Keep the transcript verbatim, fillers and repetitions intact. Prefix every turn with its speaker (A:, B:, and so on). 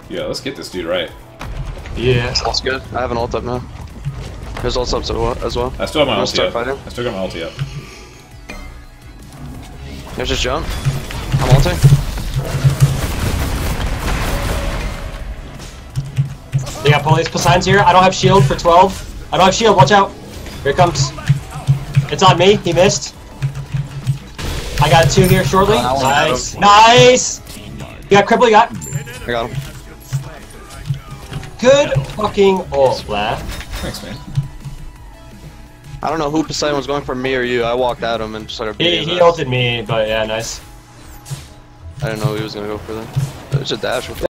A: Yeah, let's get this dude right.
B: Yeah.
C: That's good. I have an ult up now. His ult's up as well.
A: I still have my
C: Wanna
A: ulti
C: start
A: up.
C: fighting?
A: I still got my ulti up.
C: There's just jump. I'm ulting.
B: They got police signs here. I don't have shield for twelve. I don't have shield. Watch out. Here it comes. It's on me. He missed. I got two here shortly.
C: Oh,
B: nice. Nice. You got cripple. You got.
C: I got him.
B: Good fucking ult, lad.
A: Thanks, man.
C: I don't know who Poseidon was going for, me or you. I walked at him and started
B: He,
C: beating
B: he
C: him.
B: ulted me, but yeah, nice.
C: I didn't know he was gonna go for that. There's a dash with